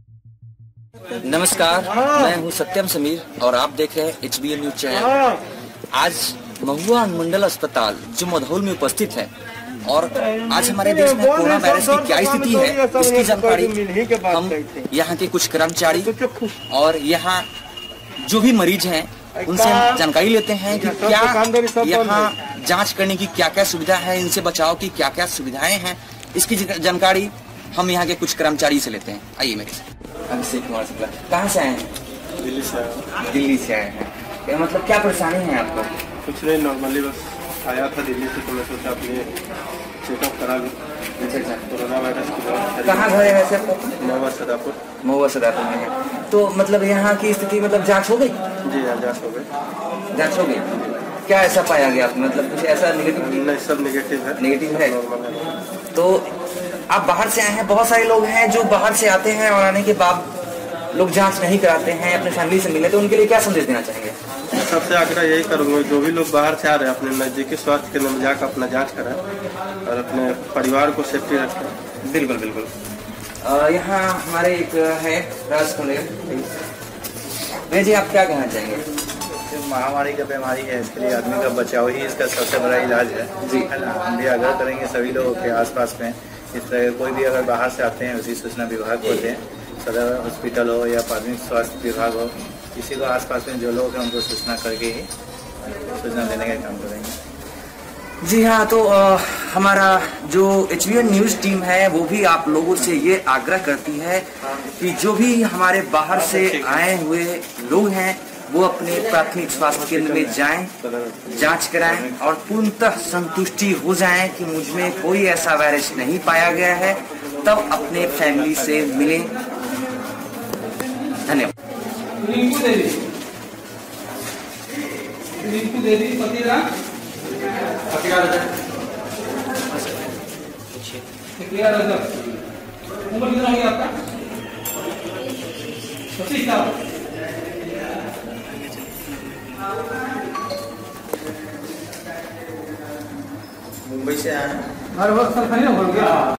नमस्कार, मैं हूं सत्यम समीर और आप देख रहे हैं HBN न्यूज चैनल। आज महुआ अनुमंडल अस्पताल जो मधौल में उपस्थित है और आज हमारे देश में कोरोना वायरस की क्या स्थिति है इसकी जानकारी हम यहाँ के कुछ कर्मचारी और यहाँ जो भी मरीज हैं उनसे हम जानकारी लेते हैं कि क्या यहाँ जांच करने की क्या क्या सुविधा है, इनसे बचाव की क्या क्या सुविधाएं हैं, इसकी जानकारी हम यहाँ के कुछ कर्मचारी से लेते हैं। आइए मेरे साथ। अभिषेक कुमार शुक्ला, कहाँ से आए हैं? दिल्ली से आया। दिल्ली से आए हैं। क्या मतलब क्या परेशानी है आपको? कुछ नहीं, नॉर्मली बस आया था दिल्ली से, तो मैं सोचा अपने चेकअप करा लूँ। अच्छा, कोरोना वायरस की दवा। कहाँ घर है वैसे आपको? महुआ सदापुर। महुआ सदापुर में है। तो मतलब यहाँ की स्थिति मतलब जांच हो गई? जी हाँ, जाँच हो गई। जांच हो गई। क्या ऐसा पाया गया आपको, मतलब कुछ ऐसा नेगेटिव? नहीं, सब नेगेटिव है। नेगेटिव है। नॉर्मल है। तो आप बाहर से आए हैं, बहुत सारे लोग हैं जो बाहर से आते हैं और आने के बाद लोग जांच नहीं कराते हैं, अपने फैमिली से मिले, तो उनके लिए क्या संदेश देना चाहेंगे? मैं सबसे आग्रह यही करूँगा, जो भी लोग बाहर से आ रहे हैं अपने नज़दीकी स्वास्थ्य केंद्र में जाकर अपना जांच कराएं और अपने परिवार को सेफ्टी रखें। बिल्कुल बिल्कुल। यहाँ हमारे एक है राज कुंडेल भैया जी, आप क्या कहना चाहेंगे? महामारी का बीमारी है, इसके लिए आदमी का बचाव ही इसका सबसे बड़ा इलाज है जी। है ना। हम भी आग्रह करेंगे सभी लोगों के आसपास में, इस तरह कोई भी अगर बाहर से आते हैं उसी सूचना विभाग को दें, सदर हॉस्पिटल हो या प्राथमिक स्वास्थ्य विभाग हो, किसी को आसपास में जो लोग हैं उनको सूचना करके ही सूचना देने का काम करेंगे। जी हाँ, तो हमारा जो HBN न्यूज टीम है वो भी आप लोगों से ये आग्रह करती है कि जो भी हमारे बाहर से आए हुए लोग हैं वो अपने प्राथमिक स्वास्थ्य केंद्र में जाएं, जांच कराएं और पूर्णतः संतुष्टि हो जाएं कि मुझमें कोई ऐसा वायरस नहीं पाया गया है, तब अपने फैमिली से मिलें। धन्यवाद। उम्र कितना हो गया आपका? 25 साल। मुंबई से आए हैं। हर वक्त सर खरीद हो गया।